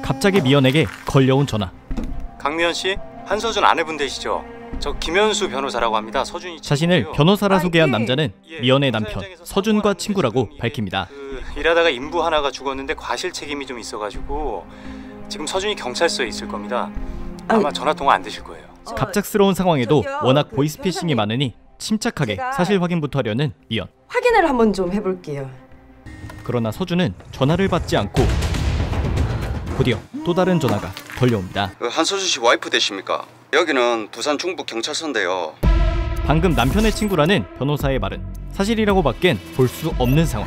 갑자기 미연에게 걸려온 전화. 강미연 씨, 한서준 아내분 되시죠? 저 김현수 변호사라고 합니다. 서준이 자신을 변호사라 소개한 남자는 미연의 남편 서준과 친구라고 밝힙니다. 일하다가 인부 하나가 죽었는데 과실 책임이 좀 있어가지고 지금 서준이 경찰서에 있을 겁니다. 아마 전화 통화 안 되실 거예요. 갑작스러운 상황에도 워낙 보이스피싱이 많으니 침착하게 사실 확인부터 하려는 미연. 확인을 한번 좀 해볼게요. 그러나 서준은 전화를 받지 않고 곧이어 또 다른 전화가 걸려옵니다. 한서준 씨 와이프 되십니까? 여기는 부산 중부 경찰서인데요. 방금 남편의 친구라는 변호사의 말은 사실이라고 밖엔 볼 수 없는 상황.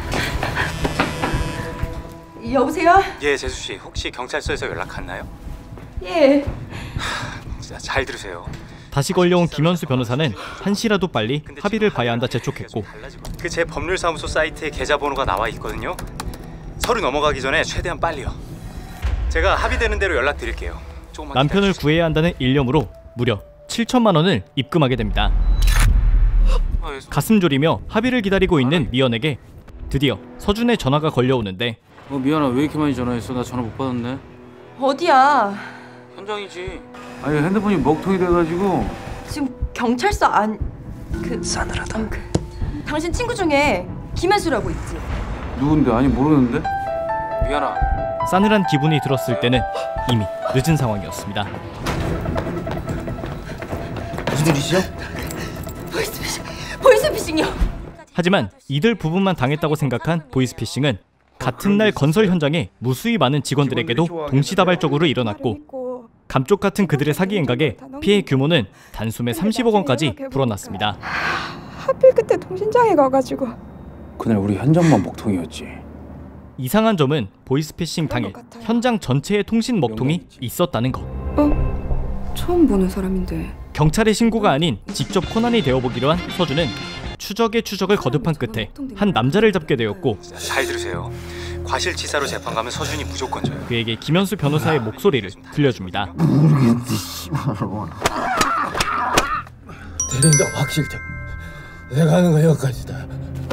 여보세요? 예, 재수 씨, 혹시 경찰서에서 연락 갔나요? 예. 잘 들으세요. 다시 걸려온 김현수 변호사는 한시라도 빨리 합의를 봐야 한다 재촉했고, 제 법률사무소 사이트에 계좌번호가 나와 있거든요. 서류 넘어가기 전에 최대한 빨리요. 제가 합의되는 대로 연락드릴게요. 남편을 구해야 한다는 일념으로 무려 7천만 원을 입금하게 됩니다. 가슴 졸이며 합의를 기다리고 있는 미연에게 드디어 서준의 전화가 걸려오는데, 미연아, 왜 이렇게 많이 전화했어? 나 전화 못 받았네. 어디야? 현장이지. 아니, 핸드폰이 먹통이 돼가지고. 지금 경찰서 싸늘하다. 당신 친구 중에 김현수라고 있지? 누군데? 아니, 모르는데? 미연아. 싸늘한 기분이 들었을 때는 이미 늦은 상황이었습니다. 무슨 일이시죠? 보이스피싱이요. 하지만 이들 부분만 당했다고 생각한 보이스피싱은 같은 날 건설 현장에 무수히 많은 직원들에게도 동시다발적으로 일어났고, 감쪽 같은 그들의 사기 행각에 피해 규모는 단숨에 30억 원까지 불어났습니다. 하필 그때 통신장애 가가지고. 그날 우리 현장만 먹통이었지. 이상한 점은 보이스피싱 당일 현장 전체에 통신 먹통이 있었다는 것. 처음 보는 사람인데. 경찰의 신고가 아닌 직접 코난이 되어보기로 한 서준은 추적의 추적을 거듭한 끝에 한 남자를 잡게 되었고, 잘 들으세요. 과실치사로 재판 가면 서준이 무조건 져요. 그에게 김현수 변호사의 목소리를 들려줍니다. 대리인다 확실적. 내가 하는 거 여기까지다.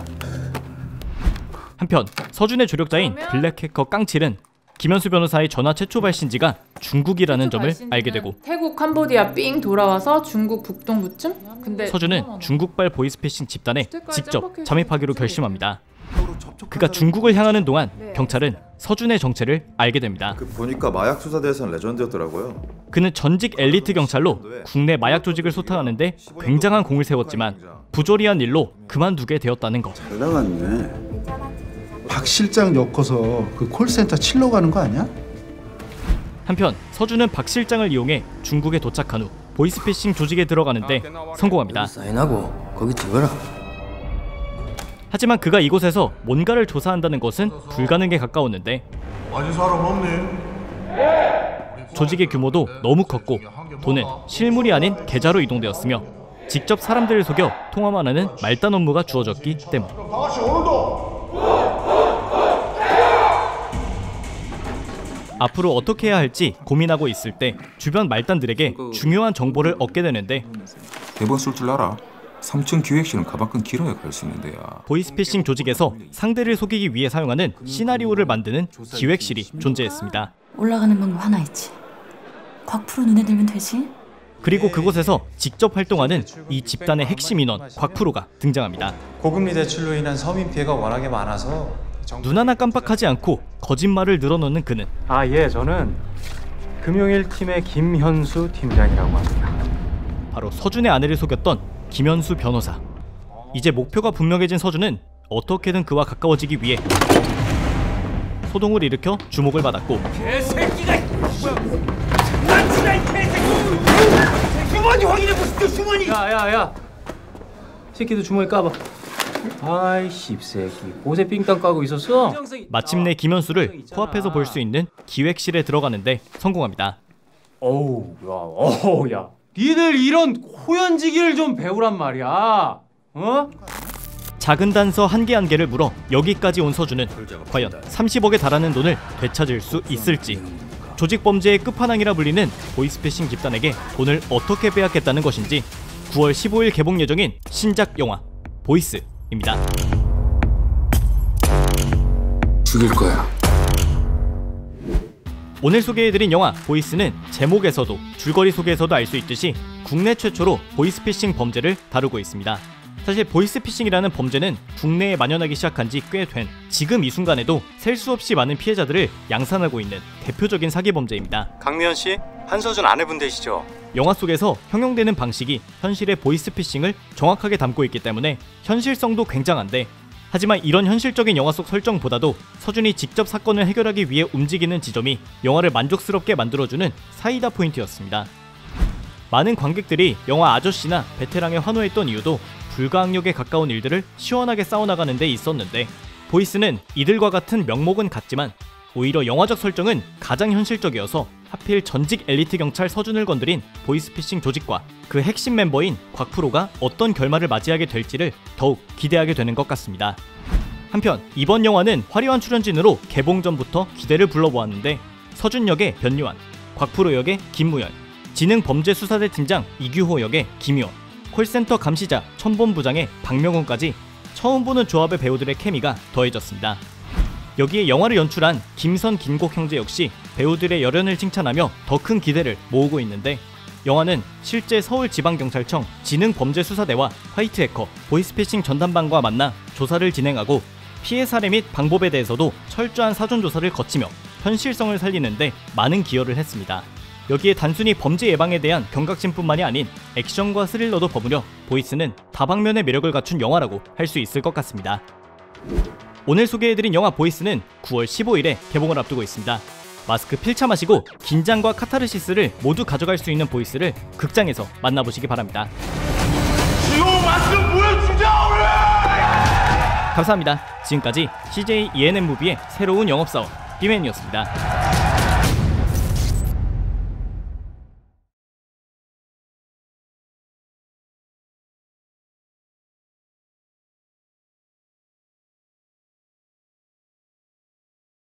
한편 서준의 조력자인 블랙해커 깡칠은 김현수 변호사의 전화 최초 발신지가 중국이라는 점을 알게 되고, 태국, 캄보디아 삥 돌아와서 중국 북동부쯤? 근데 서준은 중국발 보이스피싱 집단에 직접 잠입하기로 결심합니다. 그가 중국을 향하는 동안 경찰은 서준의 정체를 알게 됩니다. 보니까 마약 수사대에선 레전드였더라고요. 그는 전직 엘리트 경찰로 국내 마약 조직을 소탕하는데 굉장한 공을 세웠지만 부조리한 일로 그만두게 되었다는 것. 잘 나갔네. 박 실장 엮어서 그 콜센터 칠러 가는 거 아니야? 한편 서준은 박 실장을 이용해 중국에 도착한 후 보이스피싱 조직에 들어가는데 성공합니다. 사인하고 거기 찍어라. 하지만 그가 이곳에서 뭔가를 조사한다는 것은 불가능에 가까웠는데, 아직 사람 없네. 조직의 규모도 너무 컸고 돈은 실물이 아닌 계좌로 이동되었으며 직접 사람들을 속여 통화만 하는 말단 업무가 주어졌기 때문. 앞으로 어떻게 해야 할지 고민하고 있을 때 주변 말단들에게 중요한 정보를 얻게 되는데, 대본 쓸 줄 알아? 3층 기획실은 가방끈 길어야 갈 수 있는 데야. 보이스피싱 조직에서 상대를 속이기 위해 사용하는 시나리오를 만드는 기획실이 존재했습니다. 올라가는 방법 하나 있지. 곽프로 눈에 들면 되지. 그리고 그곳에서 직접 활동하는 이 집단의 핵심 인원 곽프로가 등장합니다. 고금리 대출로 인한 서민 피해가 워낙에 많아서 눈 하나 깜빡하지 않고 거짓말을 늘어놓는 그는 예, 저는 금융일팀의 김현수 팀장이라고 합니다. 바로 서준의 아내를 속였던 김현수 변호사. 이제 목표가 분명해진 서준은 어떻게든 그와 가까워지기 위해 소동을 일으켜 주목을 받았고, 개새끼가! 난치라 개새끼! 주머니 확인해보시죠, 주머니! 야야야! 새끼도 주머니 까봐. 아이 씹새끼, 옷에 삥땅 까고 있었어? 마침내 김현수를 코앞에서 볼 수 있는 기획실에 들어가는데 성공합니다. 야. 니들 이런 호연지기를 좀 배우란 말이야. 작은 단서 한 개 한 개를 물어 여기까지 온 서준은 과연 30억에 달하는 돈을 되찾을 수 있을지, 조직 범죄의 끝판왕이라 불리는 보이스피싱 집단에게 돈을 어떻게 빼앗겠다는 것인지 9월 15일 개봉 예정인 신작 영화 보이스입니다. 죽일 거야. 오늘 소개해드린 영화 보이스는 제목에서도 줄거리 속에서도 알 수 있듯이 국내 최초로 보이스피싱 범죄를 다루고 있습니다. 사실 보이스피싱이라는 범죄는 국내에 만연하기 시작한 지 꽤 된 지금 이 순간에도 셀 수 없이 많은 피해자들을 양산하고 있는 대표적인 사기 범죄입니다. 강미연 씨, 한서준 아내분 되시죠? 영화 속에서 형용되는 방식이 현실의 보이스피싱을 정확하게 담고 있기 때문에 현실성도 굉장한데, 하지만 이런 현실적인 영화 속 설정보다도 서준이 직접 사건을 해결하기 위해 움직이는 지점이 영화를 만족스럽게 만들어주는 사이다 포인트였습니다. 많은 관객들이 영화 아저씨나 베테랑에 환호했던 이유도 불가항력에 가까운 일들을 시원하게 싸워나가는 데 있었는데, 보이스는 이들과 같은 명목은 같지만 오히려 영화적 설정은 가장 현실적이어서 하필 전직 엘리트 경찰 서준을 건드린 보이스피싱 조직과 그 핵심 멤버인 곽프로가 어떤 결말을 맞이하게 될지를 더욱 기대하게 되는 것 같습니다. 한편 이번 영화는 화려한 출연진으로 개봉 전부터 기대를 불러보았는데, 서준 역의 변유한, 곽프로 역의 김무열, 지능범죄수사대 팀장 이규호 역의 김효원, 콜센터 감시자 천본부장의 박명훈까지 처음 보는 조합의 배우들의 케미가 더해졌습니다. 여기에 영화를 연출한 김선 김곡 형제 역시 배우들의 열연을 칭찬하며 더 큰 기대를 모으고 있는데, 영화는 실제 서울지방경찰청 지능범죄수사대와 화이트 해커 보이스피싱 전담반과 만나 조사를 진행하고 피해 사례 및 방법에 대해서도 철저한 사전조사를 거치며 현실성을 살리는데 많은 기여를 했습니다. 여기에 단순히 범죄 예방에 대한 경각심뿐만이 아닌 액션과 스릴러도 버무려 보이스는 다방면의 매력을 갖춘 영화라고 할 수 있을 것 같습니다. 오늘 소개해드린 영화 보이스는 9월 15일에 개봉을 앞두고 있습니다. 마스크 필참하시고 긴장과 카타르시스를 모두 가져갈 수 있는 보이스를 극장에서 만나보시기 바랍니다. 감사합니다. 지금까지 CJ ENM 무비의 새로운 영업사원 비맨이었습니다.